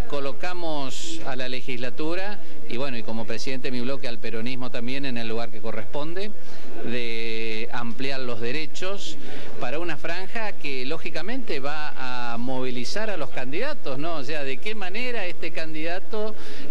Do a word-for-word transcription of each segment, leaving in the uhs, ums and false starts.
colocamos a la legislatura y bueno, y como presidente de mi bloque al peronismo también en el lugar que corresponde, de ampliar los derechos para una franja que lógicamente va a movilizar a los candidatos, ¿no? O sea, de qué manera este candidato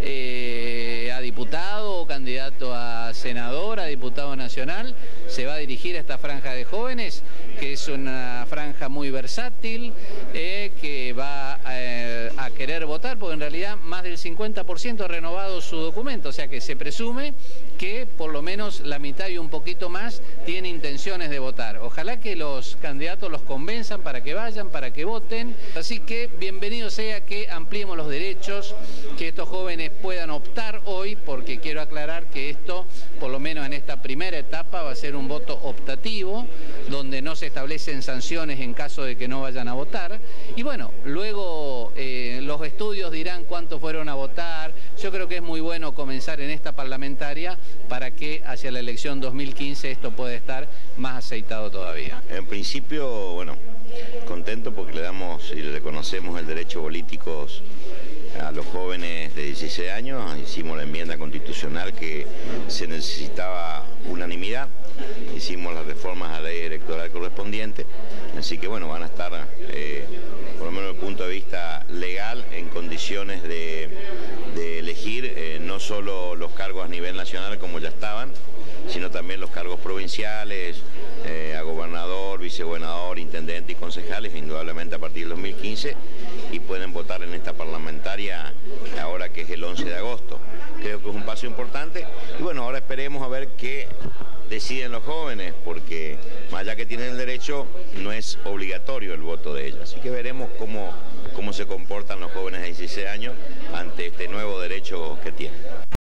eh, a diputado o candidato a senador, a diputado nacional, se va a dirigir a esta franja de jóvenes, que es una franja muy versátil, eh, que va eh, a querer votar, porque en realidad más del cincuenta por ciento ha renovado su documento, o sea que se presume que por lo menos la mitad y un poquito más tiene intenciones de votar. Ojalá que los candidatos los convenzan para que vayan, para que voten. Así que bienvenido sea que ampliemos los derechos, que estos jóvenes puedan optar hoy, porque quiero aclarar que esto, por lo menos en esta primera etapa, va a ser un voto optativo, donde no se establecen sanciones en caso de que no vayan a votar. Y bueno, luego eh, los estudios dirán cuántos fueron a votar. Yo creo que es muy bueno comenzar en esta parlamentaria para que hacia la elección dos mil quince esto pueda estar más aceitado todavía. En principio, bueno, contento porque le damos y le reconocemos el derecho político a los jóvenes de dieciséis años. Hicimos la enmienda constitucional que se necesitaba unanimidad, hicimos las reformas a la ley electoral correspondiente, así que bueno, van a estar, eh, por lo menos desde el punto de vista legal, en condiciones de, de elegir eh, no solo los cargos a nivel nacional como ya estaban, sino también los cargos provinciales, eh, a gobernador, vicegobernador, intendente y concejales, indudablemente a partir del dos mil quince, y pueden votar en esta parlamentaria ahora que es el once de agosto. Creo que es un paso importante y bueno, ahora esperemos a ver qué deciden los jóvenes, porque más allá que tienen el derecho, no es obligatorio el voto de ellos. Así que veremos cómo, cómo se comportan los jóvenes de dieciséis años ante este nuevo derecho que tienen.